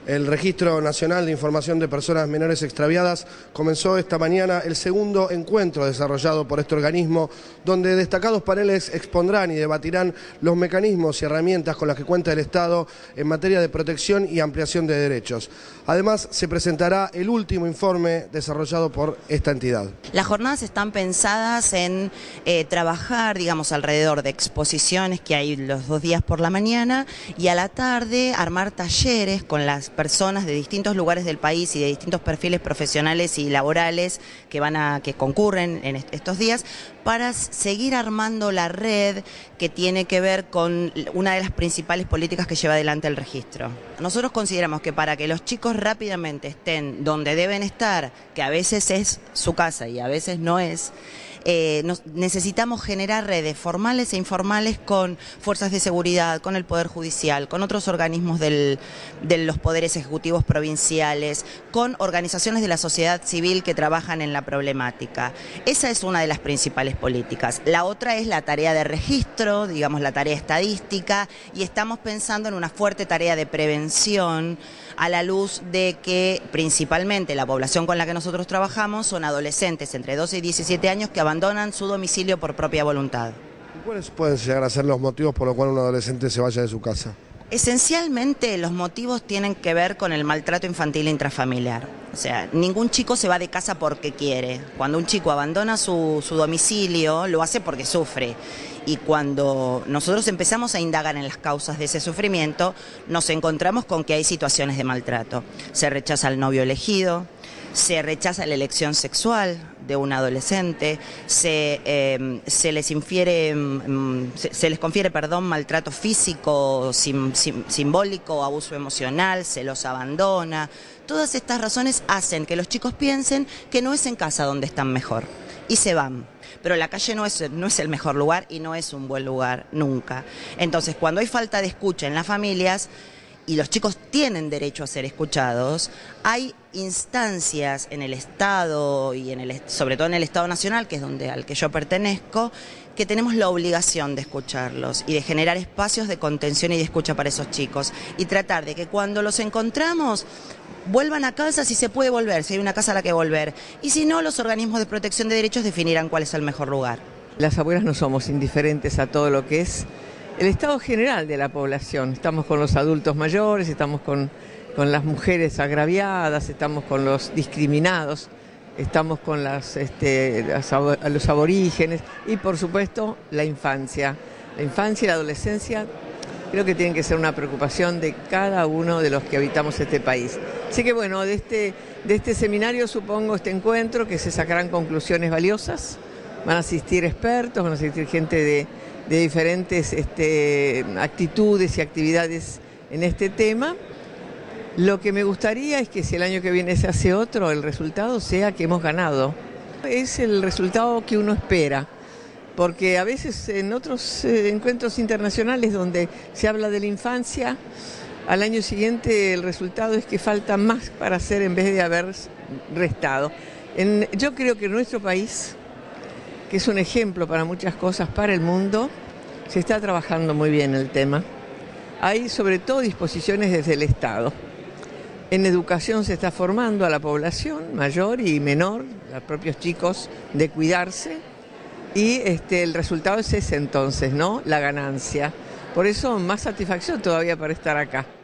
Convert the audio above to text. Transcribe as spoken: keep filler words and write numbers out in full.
El Registro Nacional de Información de Personas Menores Extraviadas comenzó esta mañana el segundo encuentro desarrollado por este organismo, donde destacados paneles expondrán y debatirán los mecanismos y herramientas con las que cuenta el Estado en materia de protección y ampliación de derechos. Además, se presentará el último informe desarrollado por esta entidad. Las jornadas están pensadas en eh, trabajar, digamos, alrededor de exposiciones que hay los dos días por la mañana y a la tarde armar talleres con las personas de distintos lugares del país y de distintos perfiles profesionales y laborales que van a que concurren en estos días para seguir armando la red que tiene que ver con una de las principales políticas que lleva adelante el registro. Nosotros consideramos que para que los chicos rápidamente estén donde deben estar, que a veces es su casa y a veces no es, Eh, nos, necesitamos generar redes formales e informales con fuerzas de seguridad, con el Poder Judicial, con otros organismos del, de los poderes ejecutivos provinciales, con organizaciones de la sociedad civil que trabajan en la problemática. Esa es una de las principales políticas. La otra es la tarea de registro, digamos la tarea estadística, y estamos pensando en una fuerte tarea de prevención a la luz de que principalmente la población con la que nosotros trabajamos son adolescentes entre doce y diecisiete años que abandonan su domicilio por propia voluntad. ¿Cuáles pueden llegar a ser los motivos por los cuales un adolescente se vaya de su casa? Esencialmente los motivos tienen que ver con el maltrato infantil intrafamiliar. O sea, ningún chico se va de casa porque quiere. Cuando un chico abandona su, su domicilio, lo hace porque sufre. Y cuando nosotros empezamos a indagar en las causas de ese sufrimiento, nos encontramos con que hay situaciones de maltrato. Se rechaza al novio elegido, se rechaza la elección sexual de un adolescente, se, eh, se les infiere, mm, se, se les confiere, perdón, maltrato físico, sim, sim, simbólico, abuso emocional, se los abandona. Todas estas razones hacen que los chicos piensen que no es en casa donde están mejor y se van. Pero la calle no es, no es el mejor lugar y no es un buen lugar nunca. Entonces, cuando hay falta de escucha en las familias, y los chicos tienen derecho a ser escuchados, hay instancias en el Estado y en el, sobre todo en el Estado Nacional, que es donde al que yo pertenezco, que tenemos la obligación de escucharlos y de generar espacios de contención y de escucha para esos chicos y tratar de que cuando los encontramos vuelvan a casa si se puede volver, si hay una casa a la que volver, y si no, los organismos de protección de derechos definirán cuál es el mejor lugar. Las abuelas no somos indiferentes a todo lo que es el estado general de la población. Estamos con los adultos mayores, estamos con, con las mujeres agraviadas, estamos con los discriminados, estamos con las, este, las, los aborígenes y por supuesto la infancia. La infancia y la adolescencia creo que tienen que ser una preocupación de cada uno de los que habitamos este país. Así que bueno, de este, de este seminario supongo, este encuentro, que se sacarán conclusiones valiosas, van a asistir expertos, van a asistir gente de de diferentes este, actitudes y actividades en este tema. Lo que me gustaría es que si el año que viene se hace otro, el resultado sea que hemos ganado. Es el resultado que uno espera, porque a veces en otros eh, encuentros internacionales donde se habla de la infancia, al año siguiente el resultado es que falta más para hacer en vez de haber restado. En, yo creo que en nuestro país, que es un ejemplo para muchas cosas para el mundo, se está trabajando muy bien el tema. Hay sobre todo disposiciones desde el Estado. En educación se está formando a la población mayor y menor, a los propios chicos, de cuidarse, y este, el resultado es ese entonces, ¿no? La ganancia. Por eso más satisfacción todavía para estar acá.